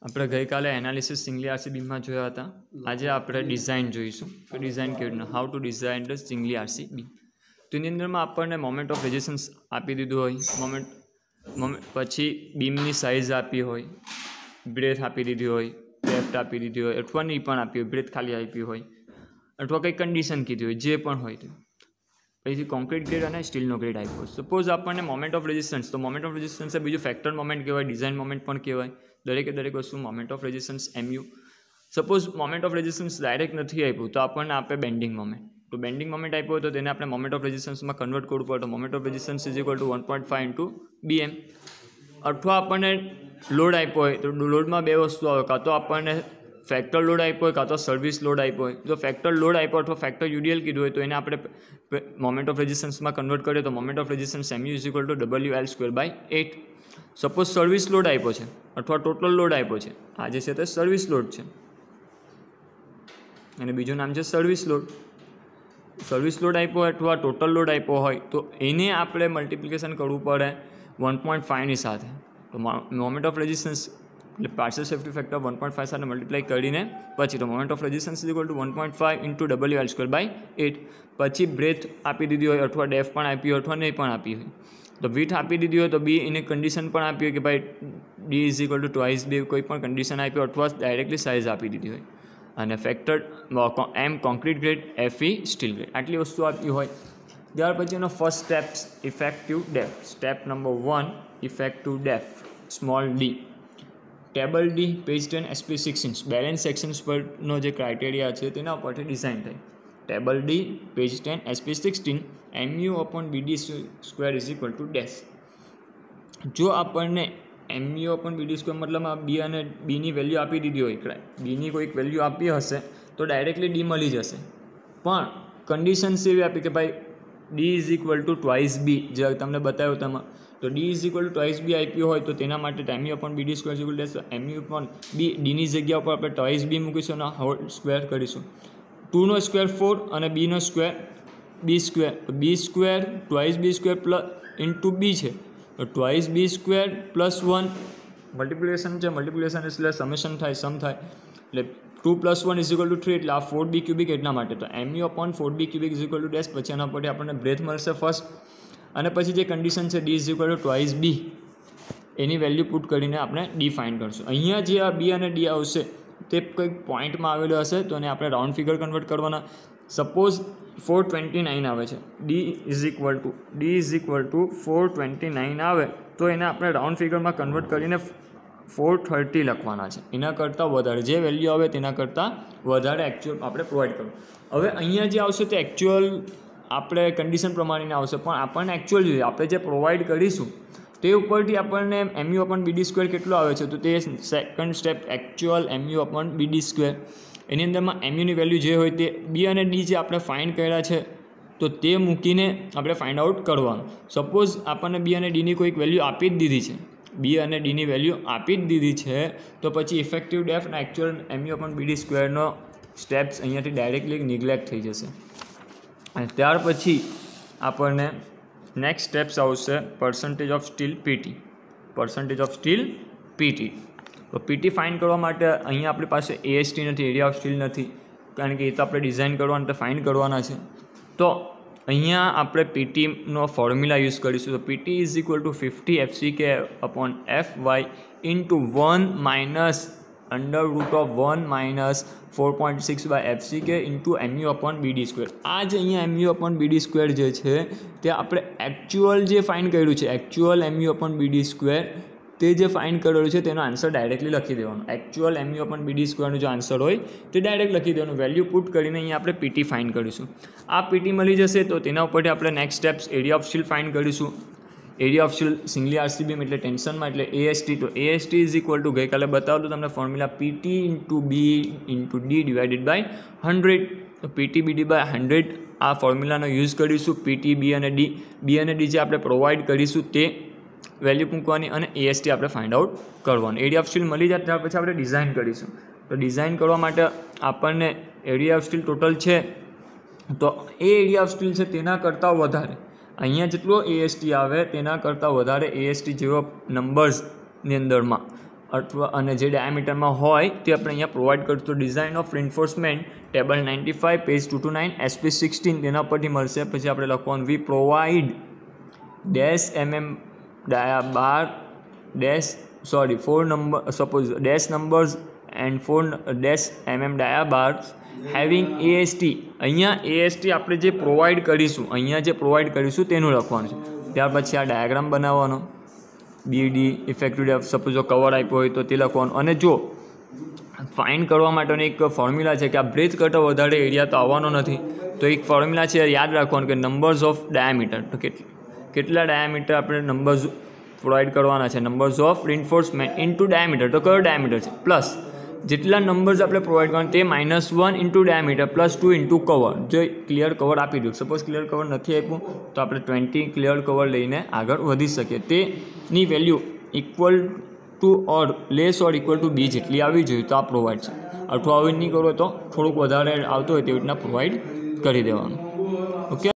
આપણે ગઈકાલે analysis singly આરસીબીમાં જોયા હતા. આજે આપણે ડિઝાઇન જોઈશું કે ડિઝાઇન કેવી રીતના, how to design the singly RCB. તો એની અંદરમાં આપણને મોમેન્ટ ઓફ રેઝિસ્ટન્સ આપી દીધું હોય, પછી બીમની સાઇઝ આપી હોય, બ્રેથ આપી દીધી હોય, ડેપ્થ આપી દીધી હોય, અથવા નહીં પણ આપી હોય, બ્રેથ ખાલી આપી હોય, અથવા કંઈ કન્ડિશન કીધી હોય, જે પણ હોય તે. પછી કોન્ક્રીટ ગ્રેડ અને સ્ટીલનો ગ્રેડ આપ્યો. સપોઝ આપણને મોમેન્ટ ઓફ રેઝિસ્ટન્સ, તો મોમેન્ટ ઓફ રેઝિસ્ટન્સ એ બીજું ફેક્ટર મોમેન્ટ કહેવાય, ડિઝાઇન મોમેન્ટ પણ કહેવાય. દરેક વસ્તુ moment of resistance MU. Suppose moment of resistance direct નથી આપ્યું તો આપણને આપે બેન્ડિંગ મોમેન્ટ. તો બેન્ડિંગ મોમેન્ટ આપ્યો હોય તો તેને આપણે મોમેન્ટ ઓફ રેઝિસ્ટન્સમાં કન્વર્ટ કરવું પડે. તો moment of resistance is equal to 1.5 into BM. અથવા આપણને લોડ આપ્યો હોય તો લોડમાં બે વસ્તુ આવે, કાં તો આપણને ફેક્ટર લોડ આપ્યો હોય, કાં તો સર્વિસ લોડ આપ્યો હોય. જો ફેક્ટર લોડ આપ્યો અથવા ફેક્ટર UDL કીધું હોય તો એને આપણે મોમેન્ટ ઓફ રેઝિસ્ટન્સમાં કન્વર્ટ કરીએ તો moment of resistance MU is equal to WL²/8. Suppose service load આપ્યો છે અથવા ટોટલ લોડ આપ્યો છે, આ જે છે તે સર્વિસ લોડ છે અને બીજું નામ છે સર્વિસ લોડ. સર્વિસ લોડ આપ્યો હોય અથવા ટોટલ લોડ આપ્યો હોય તો એને આપણે મલ્ટિપ્લિકેશન કરવું પડે 1.5ની સાથે. તો મોમેન્ટ ઓફ રેઝિસ્ટન્સ એટલે પાર્શિયલ સેફ્ટી ફેક્ટર 1.5 સાથે મલ્ટીપ્લાય કરીને પછી તો moment of resistance is equal to 1.5 into WL²/8. પછી બ્રેથ આપી દીધી હોય અથવા ડેફ પણ આપી હોય અથવા નહીં પણ આપી હોય. તો વિથ આપી દીધી હોય તો બી એને કન્ડિશન પણ આપી હોય કે ભાઈ D is equal to twice B, કોઈ પણ કન્ડિશન આપી હોય અથવા ડાયરેક્ટલી સાઇઝ આપી દીધી હોય. અને factor M concrete grade, FE steel grade, આટલી વસ્તુ આપી હોય. ત્યાર પછી એનો first steps effective depth. Step number 1 effective depth small d. Table D page 10 SP16 balance sections પરનો જે ક્રાઇટેરિયા છે તેના ઉપરથી ડિઝાઇન થાય. Table D page 10 SP16 MU/BD² is equal to dash. જો આપણને MU/BD² મતલબ B અને Bની વેલ્યુ આપી દીધી હોય, Bની કોઈક વેલ્યુ આપી હશે તો ડાયરેક્ટલી D મળી જશે. પણ કન્ડિશન્સ એવી આપી કે ભાઈ D is equal to twice B, જે તમને બતાવ્યું તેમાં. તો D is equal to twice B આપ્યું હોય તો તેના માટે MU/BD² is equal dash MU/B, Dની જગ્યા ઉપર આપણે ટ્વાઇસ B મૂકીશું અને હોલ સ્ક્વેર કરીશું. 2નો સ્ક્વેર 4 અને Bનો સ્ક્વેર B². તો B² twice B² plus into B છે તો ટ્વાઇસ B² પ્લસ 1 મલ્ટિપ્લિકેશન છે. મલ્ટિપ્લિકેશન એટલે સમેશન થાય, સમ થાય. એટલે 2 + 1 ઇઝ ઇક્વલ ટુ 3 એટલે આ 4B³ એટલા માટે. તો MU/4B³ is equal to dash. પછી એના પરથી આપણને બ્રેથ મળશે ફર્સ્ટ અને પછી જે કન્ડિશન છે D is equal to twice B, એની વેલ્યુ પુટ કરીને આપણે D ફાઇન્ડ કરશું. અહીંયા જે આ B અને D આવશે તે કંઈક પોઈન્ટમાં આવેલો હશે તો એને આપણે રાઉન્ડ ફિગર કન્વર્ટ કરવાના. સપોઝ 429 આવે છે, D ઇઝ ઇક્વલ ટુ 429 આવે તો એને આપણે રાઉન્ડ ફિગરમાં કન્વર્ટ કરીને 430 લખવાના છે. એના કરતાં વધારે જે વેલ્યુ આવે તેના કરતાં વધારે એકચ્યુઅલ આપણે પ્રોવાઈડ કરવું. હવે અહીંયા જે આવશે તે એકચ્યુઅલ આપણે કન્ડિશન પ્રમાણેને આવશે, પણ આપણને એકચ્યુઅલ જોઈએ. આપણે જે પ્રોવાઈડ કરીશું તે ઉપરથી આપણને MU/BD² કેટલો આવે છે તો તે સેકન્ડ સ્ટેપ એકચ્યુઅલ MU/BD². એની અંદરમાં MUની વેલ્યુ જે હોય તે B અને D જે આપણે ફાઇન્ડ કર્યા છે તો તે મૂકીને આપણે ફાઇન્ડ આઉટ કરવાનું. સપોઝ આપણને B અને Dની કોઈક વેલ્યુ આપી જ દીધી છે, B અને Dની વેલ્યુ આપી જ દીધી છે તો પછી ઇફેક્ટિવ ડેપ્થ અને એકચ્યુઅલ MU/BD²નો સ્ટેપ્સ અહીંયાથી ડાયરેક્ટલી નિગ્લેક્ટ થઈ જશે. અને ત્યાર પછી આપણને નેક્સ્ટ સ્ટેપ્સ આવશે પર્સન્ટેજ ઓફ સ્ટીલ PT. તો PT ફાઇન્ડ કરવા માટે અહીંયા આપણી પાસે AST નથી, એરિયા ઓફ સ્ટીલ નથી, કારણ કે એ તો આપણે ડિઝાઇન કરવાના તો ફાઇન્ડ કરવાના છે. તો અહીંયા આપણે PTનો ફોર્મ્યુલા યુઝ કરીશું. તો PT is equal to 50 FCK/FY into 1 minus √1 - 4.6/FCK into MU/BD². આ જે અહીંયા MU/BD² જે છે તે આપણે એકચ્યુઅલ જે ફાઇન્ડ કર્યું છે, એકચ્યુઅલ MU/BD² તે જે ફાઇન્ડ કરેલું છે તેનો આન્સર ડાયરેક્ટલી લખી દેવાનો. એકચ્યુઅલ MU/BD²નો જે આન્સર હોય તે ડાયરેક્ટ લખી દેવાનું. વેલ્યુ પુટ કરીને અહીંયા આપણે PT ફાઇન્ડ કરીશું. આ PT મળી જશે તો તેના ઉપરથી આપણે next steps area of steel find કરીશું. Area of steel singly RCB એટલે ટેન્શનમાં એટલે AST. તો AST ઇઝ ઇક્વલ ટુ ગઈકાલે બતાવ્યું તમને formula PT into B into D divided by 100. તો PT/BD/100 આ ફોર્મ્યુલાનો યુઝ કરીશું. PT B અને D જે આપણે પ્રોવાઈડ કરીશું તે વેલ્યુ મૂકવાની અને AST આપણે ફાઇન્ડ આઉટ કરવાનું. એરિયા ઓફ સ્ટીલ મળી જાય ત્યાર પછી આપણે ડિઝાઇન કરીશું. તો ડિઝાઇન કરવા માટે આપણને એરિયા ઓફ સ્ટીલ ટોટલ છે તો એ એરિયા ઓફ સ્ટીલ છે તેના કરતાં વધારે અહીંયા જેટલો AST આવે તેના કરતાં વધારે AST જેવા નંબર્સની અંદરમાં અથવા અને જે ડાયામીટરમાં હોય તે આપણે અહીંયા પ્રોવાઈડ કરશું. તો design of reinforcement table 95 page 229 SP16 તેના પરથી મળશે. પછી આપણે લખવાનું we provide dash dia bar dash numbers and 4 dash dia bar having AST. અહીંયા AST આપણે જે પ્રોવાઈડ કરીશું તેનું લખવાનું છે. ત્યાર પછી આ ડાયાગ્રામ બનાવવાનો, BD ઇફેક્ટિવ ડેપ્થ, સપોઝ જો કવર આપ્યો હોય તો તે લખવાનું. અને જો ફાઇન્ડ કરવા માટેનો એક ફોર્મ્યુલા છે કે આ બ્રેથ કરતાં વધારે એરિયા તો આવવાનો નથી, તો એક ફોર્મ્યુલા છે યાદ રાખવાનું કે નંબર્સ ઓફ ડાયામીટર. તો કેટલા ડાયામીટર આપણે નંબર્સ પ્રોવાઈડ કરવાના છે, numbers of reinforcement into diameter. તો કયો ડાયામીટર છે, પ્લસ જેટલા નંબર્સ આપણે પ્રોવાઈડ કરવાના તે -1 ઇન્ટુ ડાયામીટર +2 ઇન્ટુ કવર. જો ક્લિયર કવર આપી દઉં, સપોઝ ક્લિયર કવર નથી આપ્યું તો આપણે 20 ક્લિયર કવર લઈને આગળ વધી શકીએ. તેની value equal to or less or equal to B જેટલી આવી જોઈએ તો આ પ્રોવાઈડ છે. અથવા આવી નહીં કરો તો થોડુંક વધારે આવતું હોય તેવી રીતના પ્રોવાઈડ કરી દેવાનું. ઓકે.